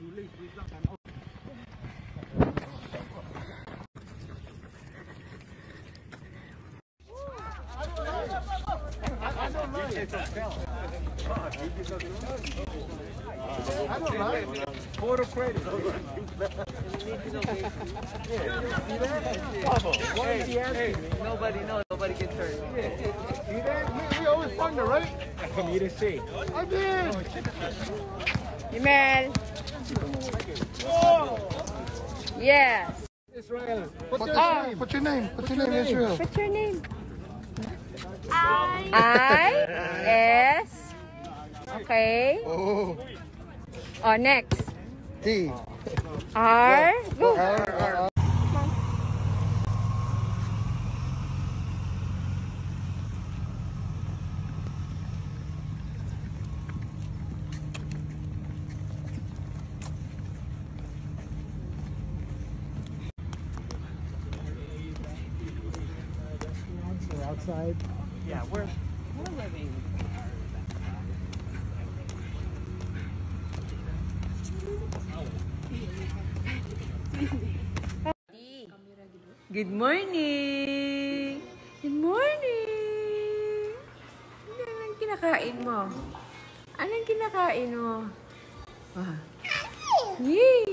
Photo credit. Nobody knows. Nobody gets hurt. See that? We always wonder, right? For me to see. I did. Email. Yes. Israel. What's your name? What's your name, Israel? What's your name? I-S. Okay. Oh. Oh, next. T. R. Go. R. Outside. Yeah, we're living. Good morning. Good morning. Anong kinakain mo? Anong kinakain mo? Ah. Yay!